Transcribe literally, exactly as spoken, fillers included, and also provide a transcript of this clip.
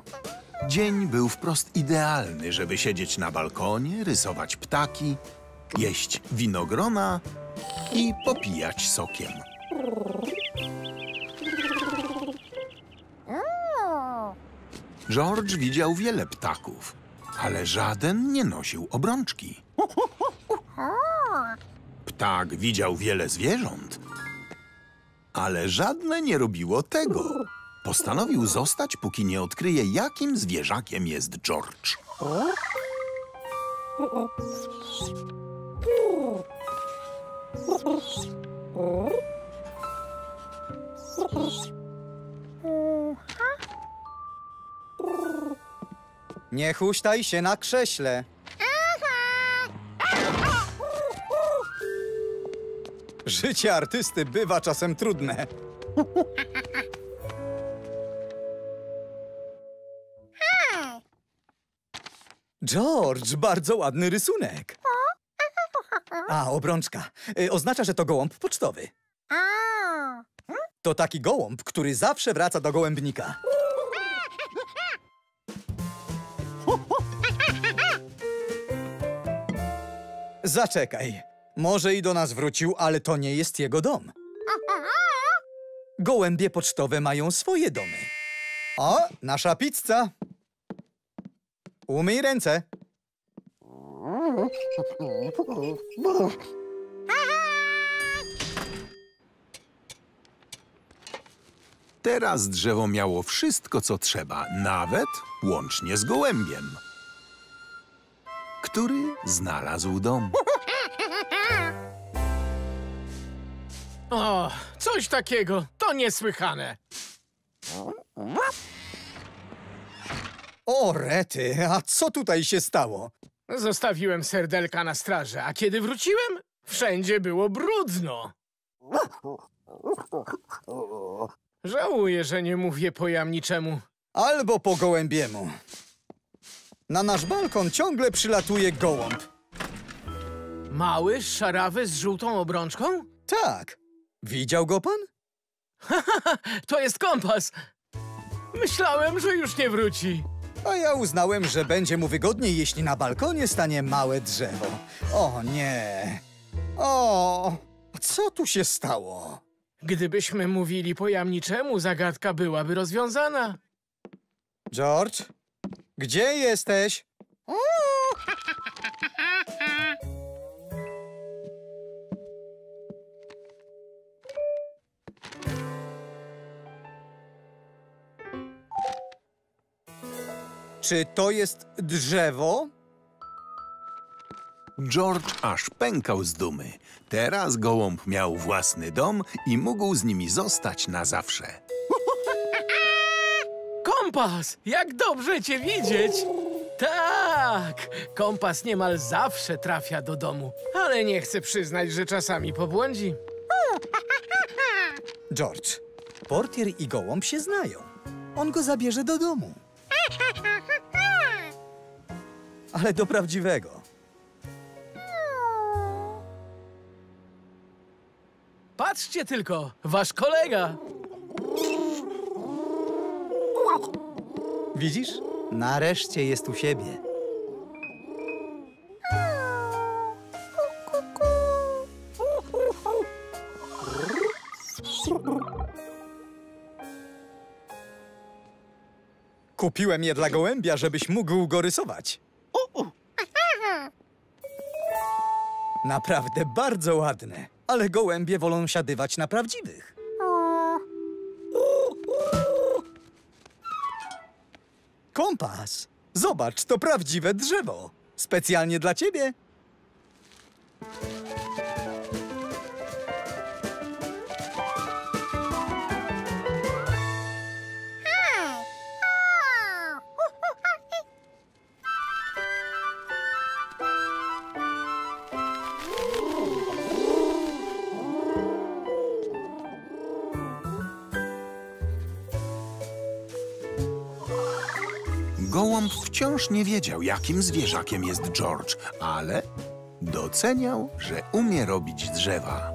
Dzień był wprost idealny, żeby siedzieć na balkonie, rysować ptaki, jeść winogrona i popijać sokiem. George widział wiele ptaków, ale żaden nie nosił obrączki. Ptak widział wiele zwierząt, ale żadne nie robiło tego. Postanowił zostać, póki nie odkryje, jakim zwierzakiem jest George. Nie huśtaj się na krześle. Życie artysty bywa czasem trudne. George, bardzo ładny rysunek. A, obrączka. Y, oznacza, że to gołąb pocztowy. To taki gołąb, który zawsze wraca do gołębnika. Zaczekaj. Może i do nas wrócił, ale to nie jest jego dom. Gołębie pocztowe mają swoje domy. O, nasza pizza. Umyj ręce. Teraz drzewo miało wszystko, co trzeba, nawet łącznie z gołębiem, który znalazł dom. O, coś takiego. To niesłychane. O, rety, a co tutaj się stało? Zostawiłem serdelka na straży, a kiedy wróciłem, wszędzie było brudno. Żałuję, że nie mówię po jamniczemu. Albo po gołębiemu. Na nasz balkon ciągle przylatuje gołąb. Mały, szarawy z żółtą obrączką? Tak. Widział go pan? To jest kompas. Myślałem, że już nie wróci. A ja uznałem, że będzie mu wygodniej, jeśli na balkonie stanie małe drzewo. O nie. O, co tu się stało? Gdybyśmy mówili po jamniczemu, zagadka byłaby rozwiązana. George, gdzie jesteś? Czy to jest drzewo? George aż pękał z dumy. Teraz gołąb miał własny dom i mógł z nimi zostać na zawsze. Kompas! Jak dobrze cię widzieć! Tak! Kompas niemal zawsze trafia do domu, ale nie chcę przyznać, że czasami pobłądzi. George, portier i gołąb się znają. On go zabierze do domu. Ale do prawdziwego. Patrzcie tylko, wasz kolega! Widzisz? Nareszcie jest u siebie. Kupiłem je dla gołębia, żebyś mógł go rysować. Naprawdę bardzo ładne, ale gołębie wolą siadywać na prawdziwych. Kompas! Zobacz, to prawdziwe drzewo. Specjalnie dla ciebie. Gołąb wciąż nie wiedział, jakim zwierzakiem jest George, ale doceniał, że umie robić drzewa.